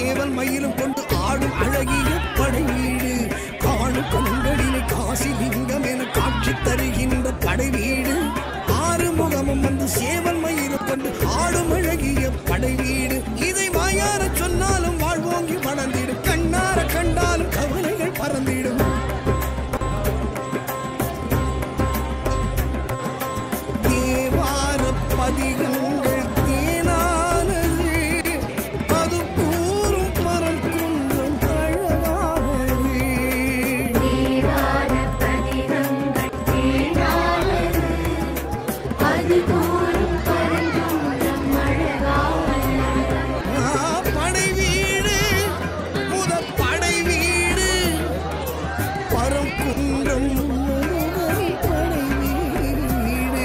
சேவல் மயிலும் கொண்டு ஆடும் அழகிய படை வீடு. காணும் கண்களிலே காசி லிங்கம் என காட்சி தருகின்ற படை வீடு. ஆறு முகமும் வந்து சேவல் மயிலும் கொண்டு ஆடும் அழகிய படை வீடு. இதை வாயார சொன்னாலும் வாழ்வோங்கி வளர்ந்திடும், கண்ணார கண்டாலும் கவலைகள் பறந்திடும். தேவார பதிகங்கள் தேனானது, அது கூறும் பரம் குன்றம் அழகானது. தேவார பதிகங்கள் தேனானது, அது கூறும் பரம் குன்றம் அழகானது. படை வீடு முதற் படை வீடு, பரம் குன்றம் படை வீடு.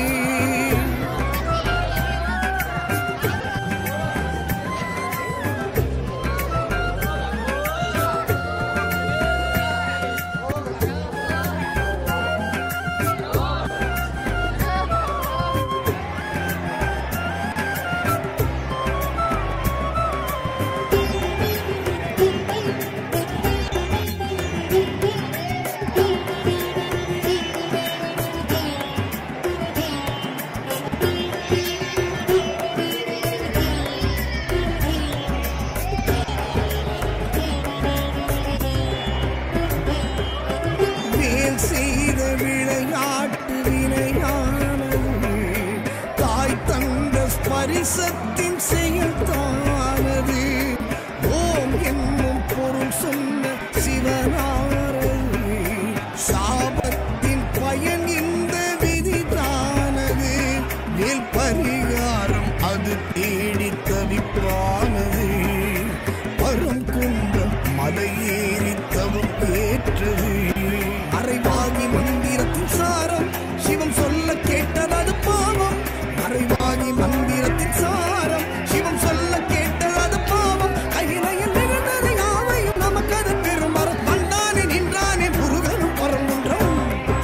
வேல் செய்த விளையாட்டு வினையானது, தாய் தந்த ஸ்பரிசத்தின் செயல்தானது. ஓம் என்னும் பொருள் சொன்ன சிவனாரது, சாபத்தின் பயன் இந்த விதிதானது. வேல் பரிகாரம் அது தேடி தவிப்பானது, பரம் குன்றம் மலையேறி தவம் ஏற்றது. மறைவாகி மந்திரத்தின் சாரம் சிவம் சொல்ல கேட்டது பாவம். மறைவாகி மந்திரத்தின் சாரம் சிவம் சொல்ல கேட்டது பாவம். கையிலையில் நிகழ்ந்ததை யாவையும் நமக்கு அது பெருமரம். வந்தானே நின்றானே முருகனும் பரங்குன்றம்.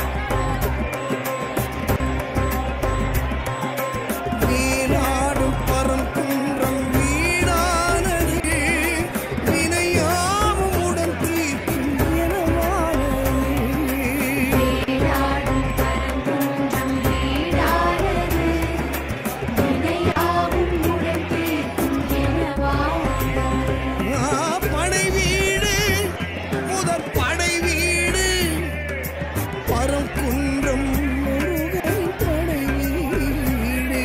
வீணாடும் பரம் குன்றம் வீடானது, வினையாவும் உடன் தீர்க்கும் எனவானது. வீடாடும் பரம் குன்றம் வீடானது, வினையாவும் உடன் தீர்க்கும் எனவானது. படை வீடு முதற் படை வீடு, பரம் குன்றம் முருகன் படை வீடு.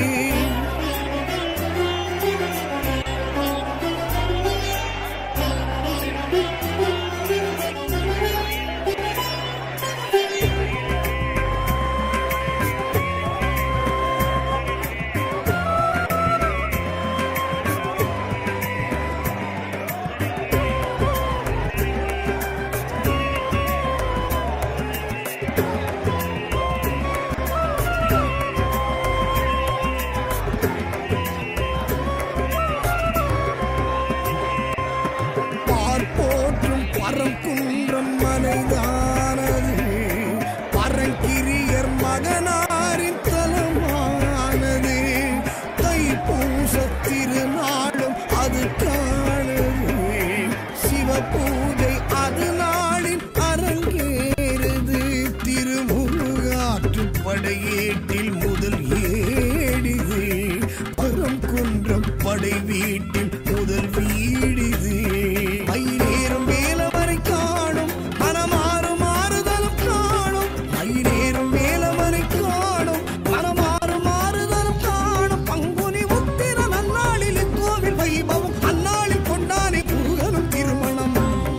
பார்ப்போற்றும் பரம் குன்றம் மலைதானது, பரங்கிரியர் மகனாரின் தலமானது. தைப்பூச திருநாளும் அது காணது, சிவ பூஜை அது நாளில் அரங்கேறுது. திருமுருகாற்று படையேட்டில் முதல் ஏடிது, பரம் குன்றம் படை வீட்டில் முதல் வீடிது. மயிலேறும் வேலவரை காணும் மனமாறும் மாறுதலும் காணும். மயிலேறும் வேலவரை காணும் மனமாறும் மாறுதலும் காணும். பங்குனி உத்திர நன்னாளில் கோவில் வைபவம், அந்நாளில் கொண்டானே முருகனும் திருமணம்.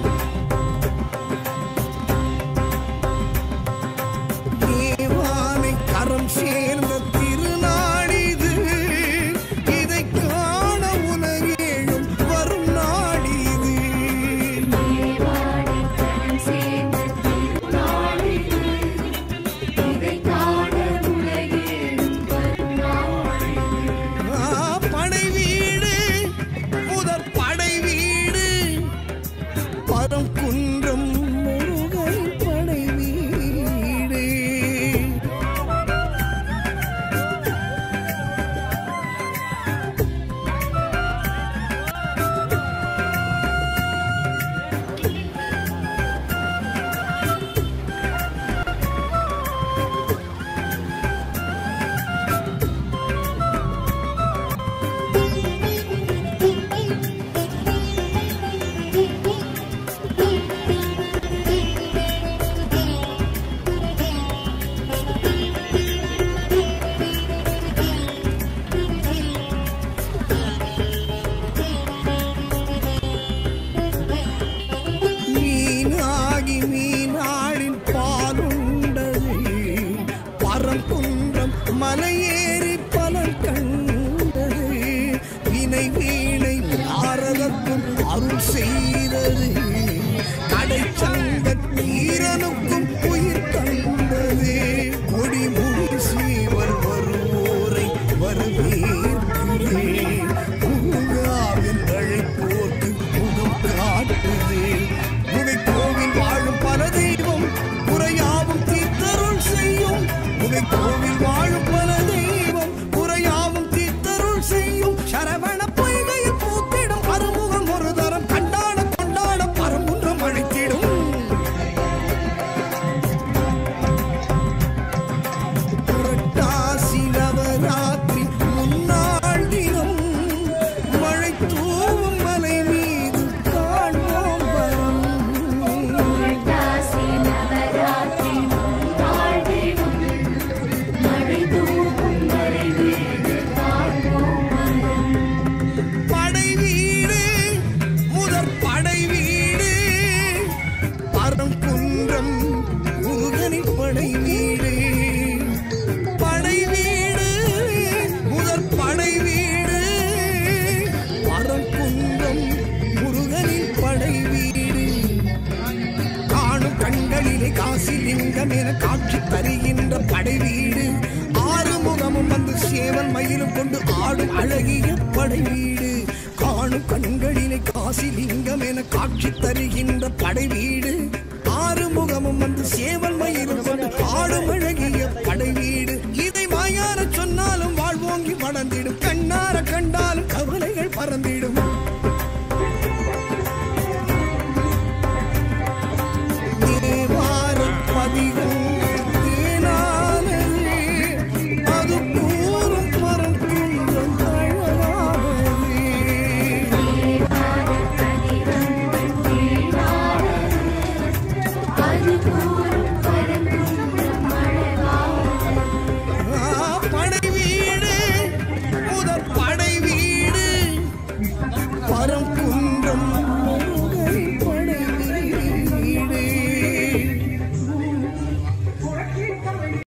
தேவானை கரம் சேர்ந்த திருநாடிது, இதை காண உலகேழும் வரும் நாடி. வீணை வீணை நாரதற்கும் அருள் செய்தது கடைச்சங்க வீரனுக்கும் உயிர் தந்தது கொடிமுடி சீவர் வருவோரை வரவேற்கிறே அழைப்போர்க்கு முகம் காட்டுது முகை கோவில் வாழும் பல தெய்வம் குறையாவும் தீர்த்தருள் செய்யும் முகை கோவில் வாழும் பல தெய்வம் குறையாவும் தீர்த்தருள் செய்யும் சரவண பொய்கையில் பூத்திடும் அறுமுகம் ஒரு தரம் கண்டாட கொண்டாட பரமுன்றம் அழைத்திடும் புரட்டாசி நவராத்திரி முன்னாள் தினம் மழை தூவும் மலை மீது காண்போம் வரம் புரட்டாசி நவராத்திரி முன்னாள் தினம் மழை தூவும் மலை மீது காண்போம் வரம் படை வீடு முதற் படை வீடு பரங்குன்றம் முருகனின் படை வீடு படை வீடு முதற் படை வீடு பரங்குன்றம் முருகனின் படை வீடு காணும் கண்களிலே காசிலிங்கம் என காட்சி தருகின்ற படை வீடு ஆறுமுகமும் வந்து சேவல் மயிலும் கொண்டு ஆடும் அழகிய படை வீடு காணும் கண்களிலே காசிலிங்கம் என காட்சி தருகின்ற படை வீடு ஆறுமுகமும் வந்து சேவல் மயிலும் கொண்டு ஆடும் அழகிய படை வீடு இதை வாயார சொன்னாலும் வாழ்வோங்கி வளர்ந்திடும் கண்ணார கண்டாலும் கவலைகள் பறந்திடும்